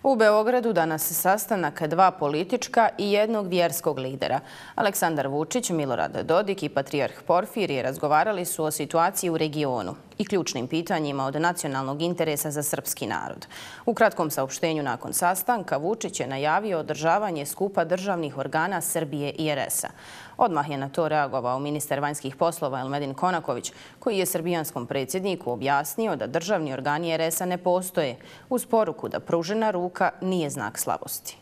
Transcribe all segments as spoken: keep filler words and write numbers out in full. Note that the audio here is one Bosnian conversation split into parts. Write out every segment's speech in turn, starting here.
U Beogradu danas sastanak dva politička i jednog vjerskog lidera. Aleksandar Vučić, Milorad Dodik i patrijarh Porfirije razgovarali su o situaciji u regionu i ključnim pitanjima od nacionalnog interesa za srpski narod. U kratkom saopštenju nakon sastanka Vučić je najavio održavanje skupa državnih organa Srbije i er es a. Odmah je na to reagovao ministar vanjskih poslova Elmedin Konaković, koji je srbijanskom predsjedniku objasnio da državni organi er es a ne postoje, uz poruku da pružena ruka nije znak slabosti.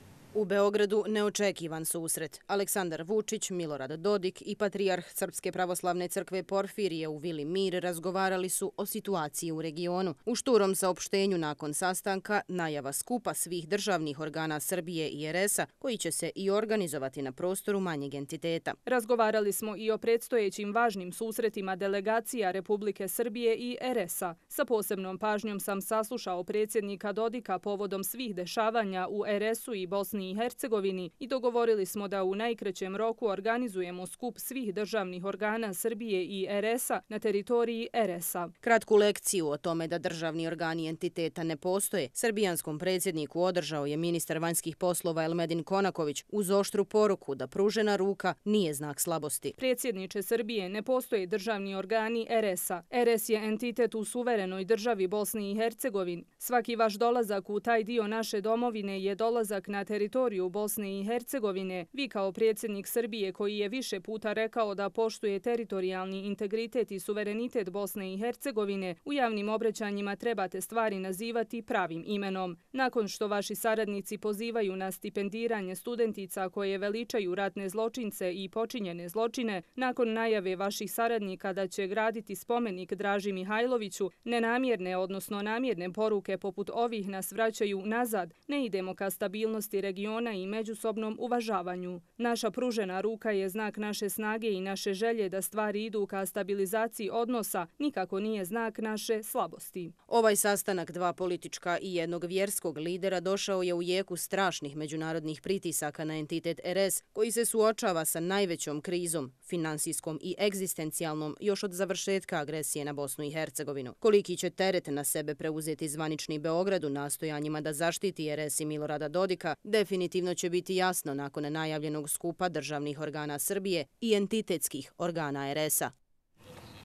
U Beogradu neočekivan susret. Aleksandar Vučić, Milorad Dodik i patrijarh Srpske pravoslavne crkve Porfirije u Vili Mir razgovarali su o situaciji u regionu. U šturom saopštenju nakon sastanka najava skupa svih državnih organa Srbije i er es a koji će se i organizovati na prostoru manjeg entiteta. Razgovarali smo i o predstojećim važnim susretima delegacija Republike Srbije i er es a. Sa posebnom pažnjom sam saslušao predsjednika Dodika povodom svih dešavanja u er es u i Bosni i Hercegovini i dogovorili smo da u najkraćem roku organizujemo skup svih državnih organa Srbije i er es a na teritoriji er es a. Kratku lekciju o tome da državni organi entiteta ne postoje srbijanskom predsjedniku održao je ministar vanjskih poslova Elmedin Konaković uz oštru poruku da pružena ruka nije znak slabosti. Predsjedniče Srbije, ne postoje državni organi er es a. er es je entitet u suverenoj državi Bosni i Hercegovini. Svaki vaš dolazak u taj dio naše domovine je dolazak na teritoriju Bosne i Hercegovine. Vi kao predsjednik Srbije koji je više puta rekao da poštuje teritorijalni integritet i suverenitet Bosne i Hercegovine, u javnim obraćanjima trebate stvari nazivati pravim imenom. Nakon što vaši saradnici pozivaju na stipendiranje studentica koje veličaju ratne zločince i počinjene zločine, nakon najave vaših saradnika da će graditi spomenik Draži Mihajloviću, nenamjerne, odnosno namjerne poruke poput ovih nas vraćaju nazad, ne idemo ka stabilnosti regiona i međusobnom uvažavanju. Naša pružena ruka je znak naše snage i naše želje da stvari idu ka stabilizaciji odnosa, nikako nije znak naše slabosti. Ovaj sastanak dva politička i jednog vjerskog lidera došao je u jeku strašnih međunarodnih pritisaka na entitet er es, koji se suočava sa najvećom krizom, finansijskom i egzistencijalnom, još od završetka agresije na Bosnu i Hercegovinu. Koliki će teret na sebe preuzeti zvanični Beograd u nastojanjima da zaštiti er es i Milorada Dodika, definitivno će biti jasno nakon najavljenog skupa državnih organa Srbije i entitetskih organa er es a.